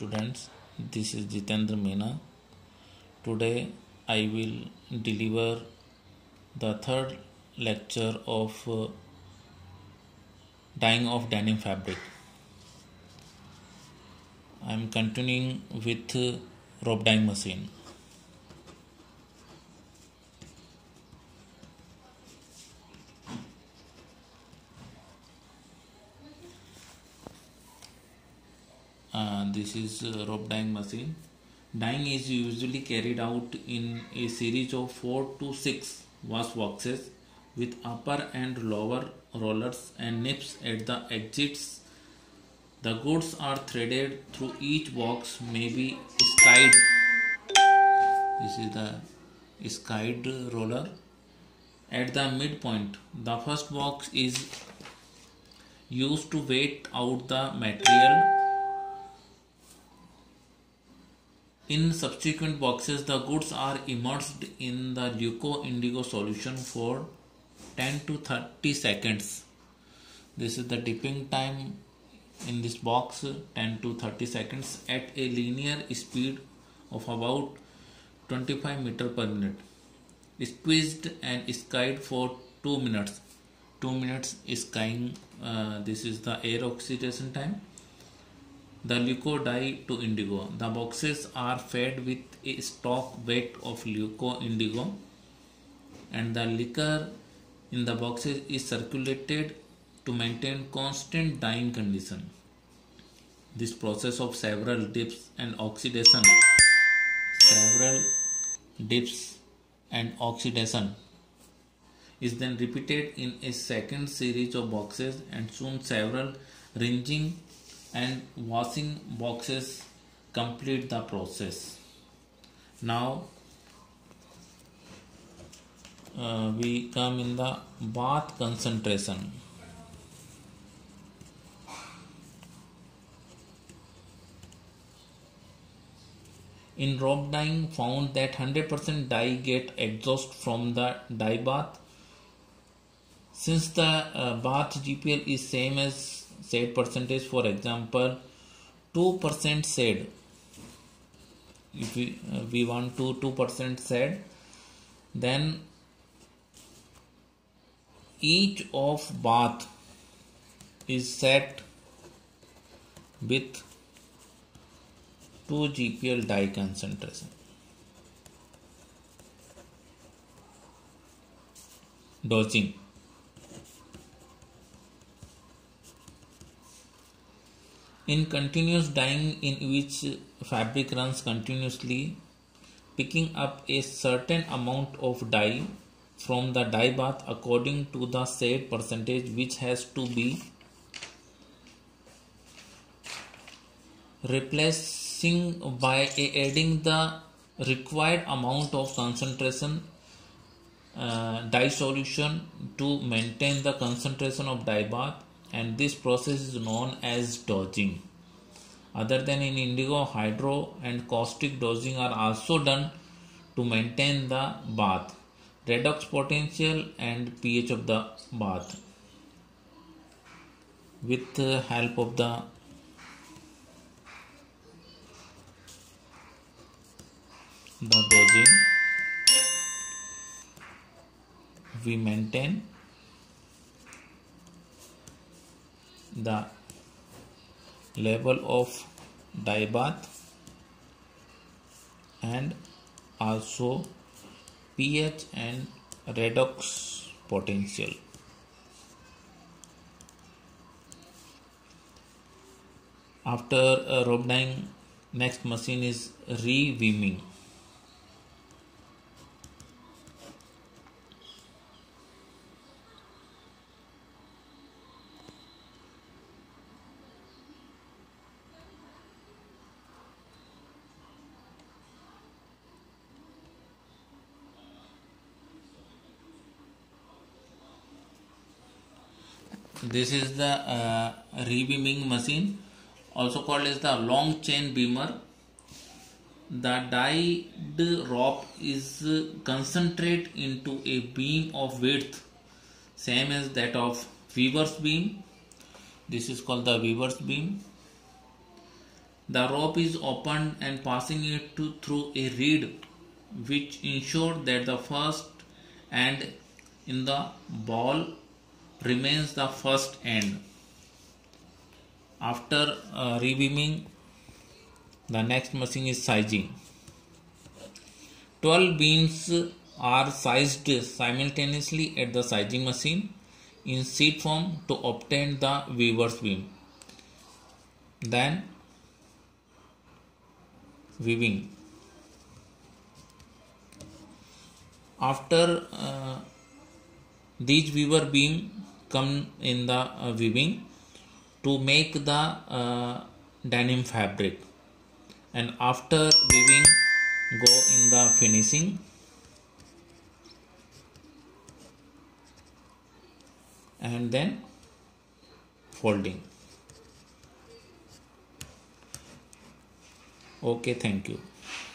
students, this is Jitendra Mena. Today I will deliver the third lecture of dyeing of denim fabric. I am continuing with rope dyeing machine. This is rope dyeing machine. Dyeing is usually carried out in a series of 4 to 6 wash boxes with upper and lower rollers and nips at the exits. The goods are threaded through each box, may be skied. This is the skied roller. At the midpoint, the first box is used to wet out the material. In subsequent boxes, the goods are immersed in the leuco-indigo solution for 10 to 30 seconds. This is the dipping time in this box, 10 to 30 seconds at a linear speed of about 25 meters per minute. Squeezed and skied for 2 minutes. 2 minutes skying, this is the air oxidation time. The leuco dye to indigo. The boxes are fed with a stock weight of leuco indigo and the liquor in the boxes is circulated to maintain constant dyeing condition. This process of several dips and oxidation is then repeated in a second series of boxes, and soon several rinsing and washing boxes complete the process. Now we come in the bath concentration. In rope dyeing, found that 100% dye get exhaust from the dye bath. Since the bath GPL is same as shade percentage, for example 2% shade, if we want to 2% shade, then each of bath is set with 2 GPL dye concentration. Dosing. In continuous dyeing, in which fabric runs continuously, picking up a certain amount of dye from the dye bath according to the shade percentage, which has to be replacing by adding the required amount of concentration dye solution to maintain the concentration of dye bath, and this process is known as dosing. Other than in indigo, hydro and caustic dosing are also done to maintain the bath, redox potential and pH of the bath with the help of the dosing. We maintain the level of dye bath and also pH and redox potential. After rope dyeing, next machine is re-weaving. This is the re-beaming machine, also called as the long chain beamer. The dyed rope is concentrated into a beam of width same as that of weaver's beam. This is called the weaver's beam. The rope is opened and passing it through a reed which ensure that the first end in the ball remains the first end. After rebeaming, the next machine is sizing. 12 beams are sized simultaneously at the sizing machine in sheet form to obtain the weaver's beam. Then weaving. After these weaver beam come in the weaving to make the denim fabric, and after weaving go in the finishing, and then folding. Okay, thank you.